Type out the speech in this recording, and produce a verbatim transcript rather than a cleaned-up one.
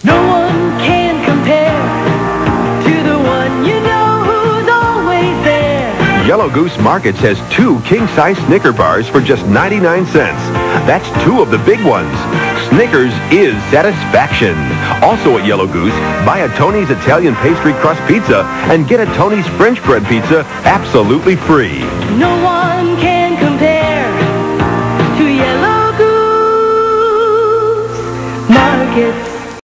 No one can compare to the one you know who's always there. Yellow Goose Markets has two king-size Snicker bars for just ninety-nine cents. That's two of the big ones. Snickers is satisfaction. Also at Yellow Goose, buy a Tony's Italian pastry crust pizza and get a Tony's French bread pizza absolutely free. No